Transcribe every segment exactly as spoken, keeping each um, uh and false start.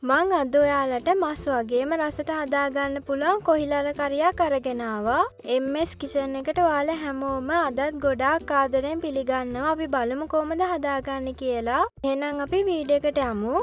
මං අද ඔයාලට මස් වගේම රසට හදාගන්න පුළුවන් කොහිලල කරියක් අරගෙන ආවා. එම් එස් කිචන් එකට ඔයාලා හැමෝම අදත් ගොඩාක් ආදරෙන් පිළිගන්නවා. අපි බලමු කොහොමද හදාගන්නේ කියලා. එහෙනම් අපි වීඩියෝ එකට යමු.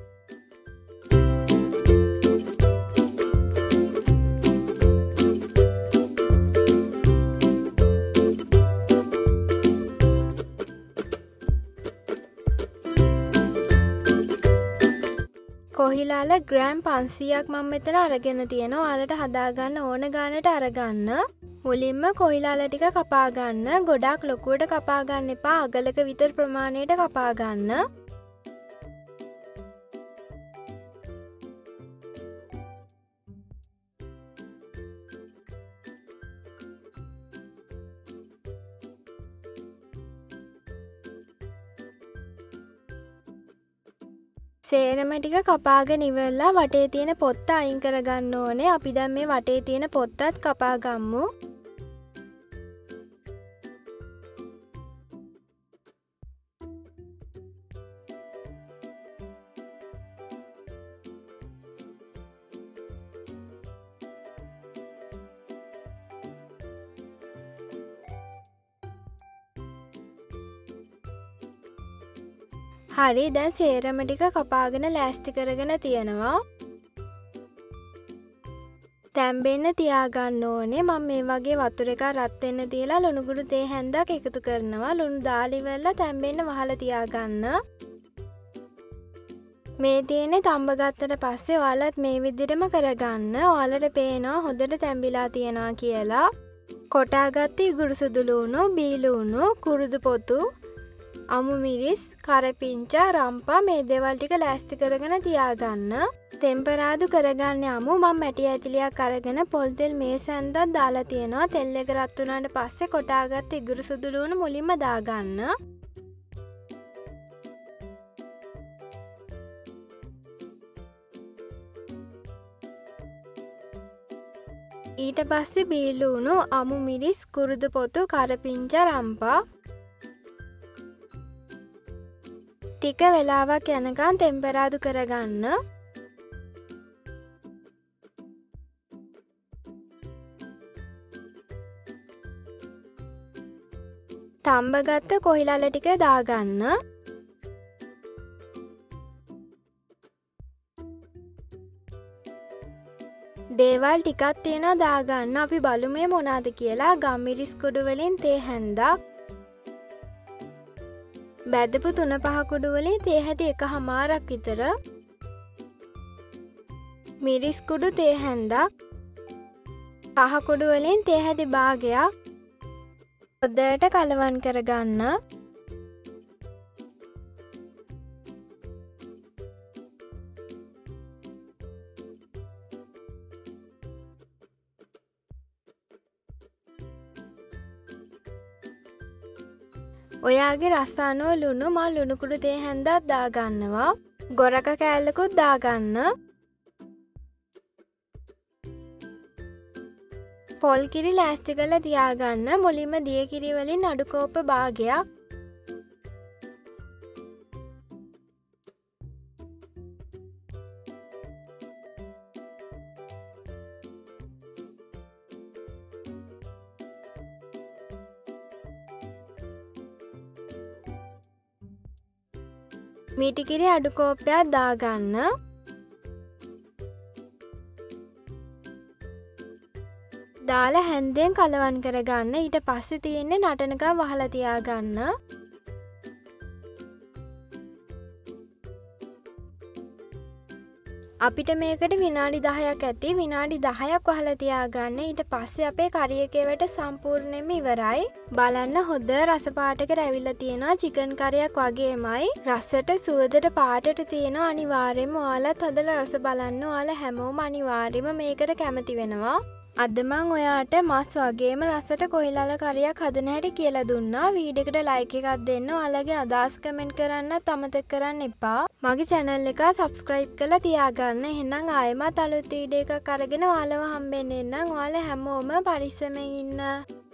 කොහිලාල ග්‍රෑම් පන්සීයක් මම මෙතන අරගෙන තියෙනවා. ඔයාලට හදාගන්න ඕන ගානට අරගන්න. මුලින්ම කොහිලාල ටික කපා ගන්න. ගොඩාක් ලොකුවට කපා ගන්න එපා. අගලක විතර ප්‍රමාණයට කපා ගන්න. සේරම ටික කපාගෙන ඉවරලා වටේ තියෙන පොත්ත අයින් කරගන්න ඕනේ. අපි දැන් මේ වටේ තියෙන පොත්තත් කපා ගමු. හරි, දැන් සේරම ටික කපාගෙන ලෑස්ති කරගෙන තියෙනවා. තැම්බෙන්න තියාගන්න ඕනේ. මම මේ වගේ වතුර එකක් රත් වෙන්න තියලා ලුණු කුඩු තේ හැන්දක් එකතු කරනවා. ලුණු දාලා ඉවරලා තැම්බෙන්න වහලා තියාගන්න. මේ තියෙන්නේ තඹ ගත්තට පස්සේ ඔයාලත් මේ විදිහටම කරගන්න. ඔයාලට පේනවා හොඳට තැම්බිලා තියෙනවා කියලා. කොටාගත්ත ඉගුරු සුදු ලුණු, බී ලුණු, කුරුදු පොතු, අමු මිරිස්, කරපිංචා, රම්පා මේ දේවල් ටික ලෑස්ති කරගෙන තියාගන්න. ටෙම්පරාදු කරගන්න යමු. මම මැටි ඇතිලියක් අරගෙන පොල් තෙල් මේසෙන්දක් දාලා තියෙනවා. තෙල් එක රත් වුණාට පස්සේ කොටාගත්ත ඉගුරු සුදු ලුණු මුලින්ම දාගන්න. ඊට පස්සේ බී ලුණු, අමු මිරිස්, කුරුදු පොතු, කරපිංචා, රම්පා ටික වෙලාවක් යනකම් ටෙම්පරාදු කරගන්න. තඹ ගත්ත කොහිලල ටික දාගන්න. දේවල් ටිකක් තියෙනවා දාගන්න. අපි බලමු මොනවාද කියලා. ගම්මිරිස් කුඩු වලින් තේ හැන්දක්, බැදපු තුන පහ කුඩු වලින් තේ හැටි එක හමාරක් විතර, මිරිස් කුඩු තේ හැන්දක්, පහ කුඩු වලින් තේ හැටි භාගයක් හොඳට කලවම් කරගන්න. ඔයාගේ රස අනුව ලුණු මම ලුණු කුඩු තේ හැන්දක් දාගන්නවා. ගොරක කෑල්ලකුත් දාගන්න. පොල් කිරි ලෑස්ති කරලා තියාගන්න. මුලින්ම දිය කිරි වලින් අඩු කෝප්ප භාගයක්, මීටි කිරි අඩු කෝප්පයක් දාගන්න. දාලා හැන්දෙන් කලවම් කරගන්න. ඊට පස්සේ තියෙන්නේ නටනකම් වහලා තියාගන්න. අපිට මේකට විනාඩි දහයක් ඇති. විනාඩි දහයක් වහලා තියාගන්න. ඊට පස්සේ අපේ කරි එකේ වැඩ සම්පූර්ණයෙන්ම ඉවරයි. බලන්න හොඳ රස පාටකට ඇවිල්ලා තියෙනවා. චිකන් කරියක් වගේමයි. රසට සුවඳට පාටට තියෙනවා. අනිවාර්යයෙන්ම ඔයාලත් හදලා රස බලන්න. ඔයාලා හැමෝම අනිවාර්යයෙන්ම මේකට කැමති වෙනවා. අද මං ඔයාට මස් වගේම රසට කොහිලල කරියක් හදන හැටි කියලා දුන්නා. වීඩියෝ එකට ලයික් එකක් දෙන්න. ඔයාලගේ අදහස් කමෙන්ට් කරන්නත් අමතක කරන්න එපා. මගේ channel එක subscribe කරලා තියාගන්න. එහෙනම් ආයෙමත් අලුත් වීඩියෝ එකක් අරගෙන ඔයාලව හම්බෙන්න එන්නම්. ඔයාලා හැමෝම පරිස්සමෙන් ඉන්න.